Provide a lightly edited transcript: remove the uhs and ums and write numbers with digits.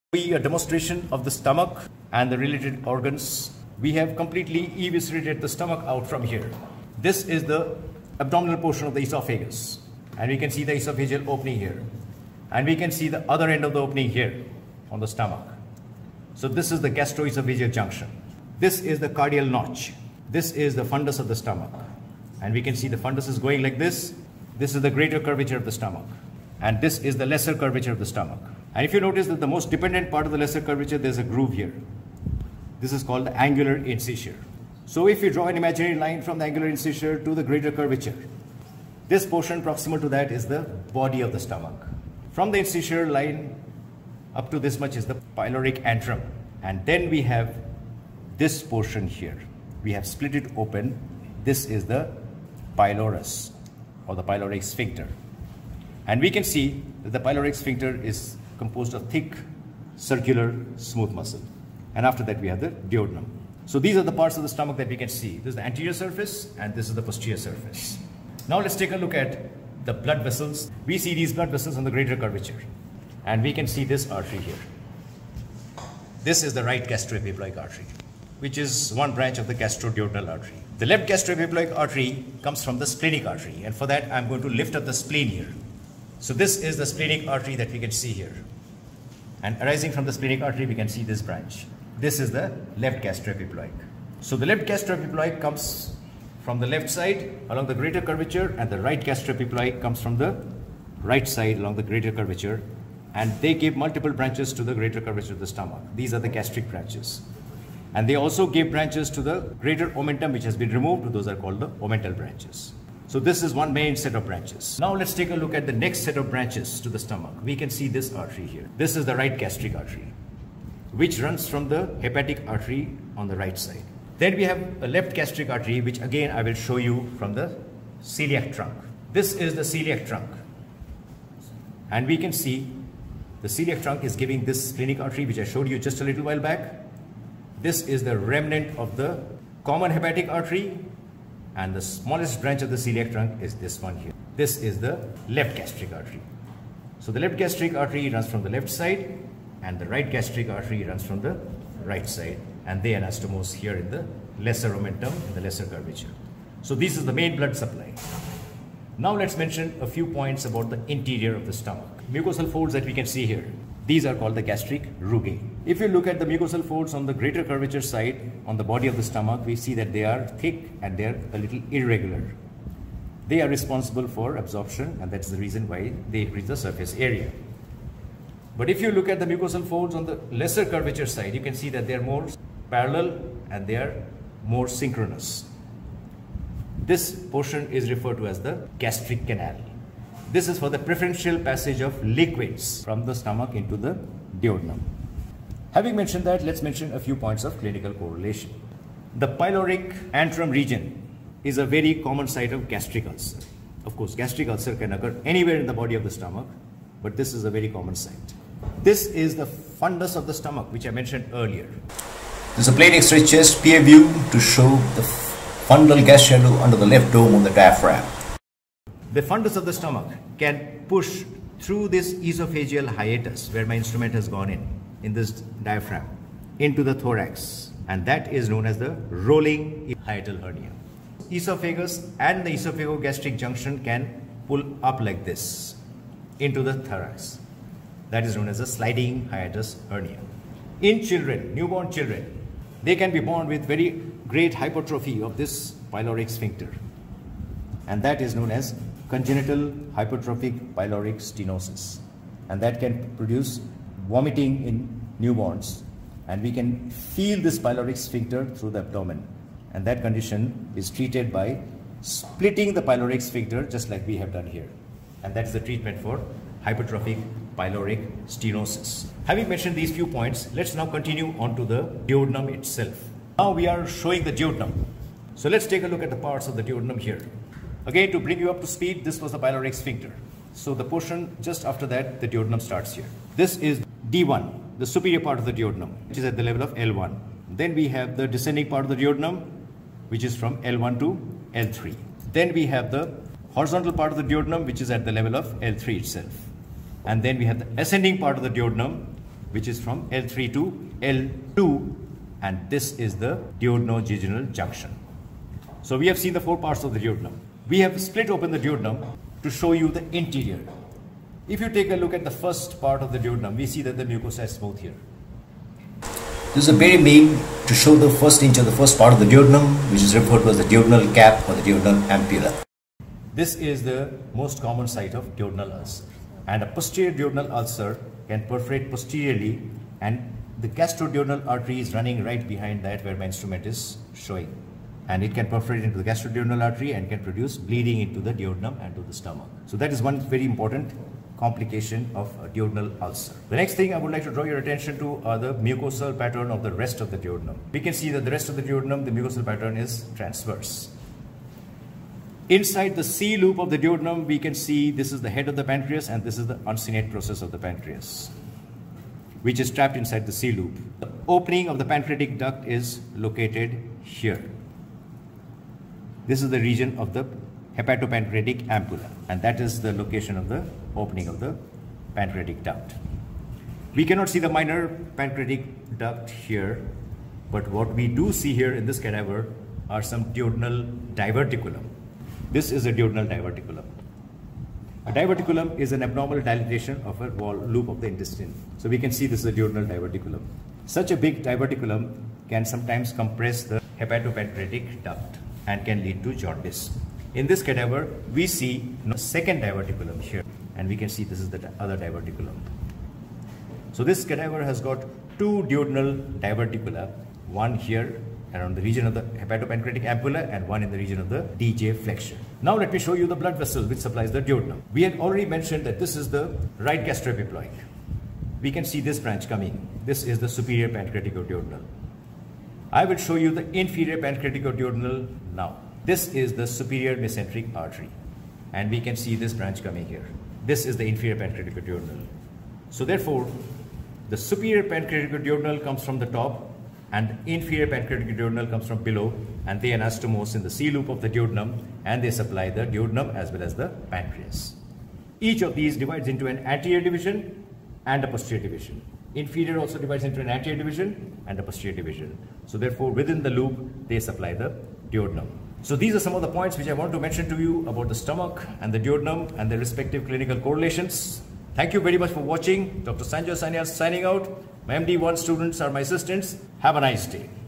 A demonstration of the stomach and the related organs. We have completely eviscerated the stomach out from here. This is the abdominal portion of the esophagus, and we can see the esophageal opening here, and we can see the other end of the opening here on the stomach. So this is the gastroesophageal junction. This is the cardial notch. This is the fundus of the stomach, and we can see the fundus is going like this. This is the greater curvature of the stomach, and this is the lesser curvature of the stomach. And if you notice that the most dependent part of the lesser curvature, there's a groove here. This is called the angular incisure. So if you draw an imaginary line from the angular incisure to the greater curvature, this portion proximal to that is the body of the stomach. From the incisure line up to this much is the pyloric antrum. And then we have this portion here. We have split it open. This is the pylorus or the pyloric sphincter. And we can see that the pyloric sphincter is composed of thick, circular, smooth muscle. And after that we have the duodenum. So these are the parts of the stomach that we can see. This is the anterior surface and this is the posterior surface. Now let's take a look at the blood vessels. We see these blood vessels on the greater curvature. And we can see this artery here. This is the right gastroepiploic artery, which is one branch of the gastroduodenal artery. The left gastroepiploic artery comes from the splenic artery. And for that I'm going to lift up the spleen here. So this is the splenic artery that we can see here. And arising from the splenic artery, we can see this branch. This is the left gastroepiploic. So the left gastroepiploic comes from the left side along the greater curvature, and the right gastroepiploic comes from the right side along the greater curvature. And they give multiple branches to the greater curvature of the stomach. These are the gastric branches. And they also give branches to the greater omentum, which has been removed. Those are called the omental branches. So this is one main set of branches. Now let's take a look at the next set of branches to the stomach. We can see this artery here. This is the right gastric artery, which runs from the hepatic artery on the right side. Then we have a left gastric artery, which again I will show you from the celiac trunk. This is the celiac trunk. And we can see the celiac trunk is giving this splenic artery, which I showed you just a little while back. This is the remnant of the common hepatic artery. And the smallest branch of the celiac trunk is this one here. This is the left gastric artery. So the left gastric artery runs from the left side, and the right gastric artery runs from the right side. And they anastomose here in the lesser omentum, in the lesser curvature. So this is the main blood supply. Now let's mention a few points about the interior of the stomach. Mucosal folds that we can see here. These are called the gastric rugae. If you look at the mucosal folds on the greater curvature side, on the body of the stomach, we see that they are thick and they are a little irregular. They are responsible for absorption, and that's the reason why they increase the surface area. But if you look at the mucosal folds on the lesser curvature side, you can see that they are more parallel and they are more synchronous. This portion is referred to as the gastric canal. This is for the preferential passage of liquids from the stomach into the duodenum. Having mentioned that, let's mention a few points of clinical correlation. The pyloric antrum region is a very common site of gastric ulcer. Of course, gastric ulcer can occur anywhere in the body of the stomach, but this is a very common site. This is the fundus of the stomach, which I mentioned earlier. This is a plain X-ray chest PA view to show the fundal gas shadow under the left dome of the diaphragm. The fundus of the stomach can push through this esophageal hiatus where my instrument has gone in this diaphragm, into the thorax, and that is known as the rolling hiatal hernia. Esophagus and the esophagogastric junction can pull up like this into the thorax. That is known as a sliding hiatus hernia. In children, newborn children, they can be born with very great hypertrophy of this pyloric sphincter, and that is known as congenital hypertrophic pyloric stenosis, and that can produce vomiting in newborns, and we can feel this pyloric sphincter through the abdomen, and that condition is treated by splitting the pyloric sphincter just like we have done here, and that's the treatment for hypertrophic pyloric stenosis. Having mentioned these few points, let's now continue on to the duodenum itself. Now we are showing the duodenum. So let's take a look at the parts of the duodenum here. Again, to bring you up to speed, this was the pyloric sphincter. So the portion just after that, the duodenum starts here. This is D1, the superior part of the duodenum, which is at the level of L1. Then we have the descending part of the duodenum, which is from L1 to L3. Then we have the horizontal part of the duodenum, which is at the level of L3 itself. And then we have the ascending part of the duodenum, which is from L3 to L2, and this is the duodenojejunal junction. So we have seen the four parts of the duodenum. We have split open the duodenum to show you the interior. If you take a look at the first part of the duodenum, we see that the mucosa is smooth here. This is a very main to show the first inch of the first part of the duodenum, which is referred to as the duodenal cap or the duodenal ampulla. This is the most common site of duodenal ulcer, and a posterior duodenal ulcer can perforate posteriorly, and the gastroduodenal artery is running right behind that where my instrument is showing, and it can perforate into the gastroduodenal artery and can produce bleeding into the duodenum and to the stomach. So that is one very important complication of a duodenal ulcer. The next thing I would like to draw your attention to are the mucosal pattern of the rest of the duodenum. We can see that the rest of the duodenum, the mucosal pattern is transverse. Inside the C loop of the duodenum, we can see this is the head of the pancreas and this is the uncinate process of the pancreas, which is trapped inside the C loop. The opening of the pancreatic duct is located here. This is the region of the hepatopancreatic ampulla, and that is the location of the opening of the pancreatic duct. We cannot see the minor pancreatic duct here, but what we do see here in this cadaver are some duodenal diverticulum. This is a duodenal diverticulum. A diverticulum is an abnormal dilatation of a wall loop of the intestine. So we can see this is a duodenal diverticulum. Such a big diverticulum can sometimes compress the hepatopancreatic duct and can lead to jaundice. In this cadaver, we see a second diverticulum here, and we can see this is the other diverticulum. So this cadaver has got two duodenal diverticula, one here around the region of the hepatopancreatic ampulla and one in the region of the DJ flexure. Now let me show you the blood vessel which supplies the duodenum. We had already mentioned that this is the right gastroepiploid. We can see this branch coming. This is the superior pancreaticoduodenal. I will show you the inferior pancreaticoduodenal now. This is the superior mesenteric artery, and we can see this branch coming here. This is the inferior pancreaticoduodenal. So therefore, the superior pancreaticoduodenal comes from the top and the inferior pancreaticoduodenal comes from below, and they anastomose in the C loop of the duodenum, and they supply the duodenum as well as the pancreas. Each of these divides into an anterior division and a posterior division. Inferior also divides into an anterior division and a posterior division. So therefore, within the loop, they supply the duodenum. So these are some of the points which I want to mention to you about the stomach and the duodenum and their respective clinical correlations. Thank you very much for watching. Dr. Sanjoy Sanyal signing out. My MD1 students are my assistants. Have a nice day.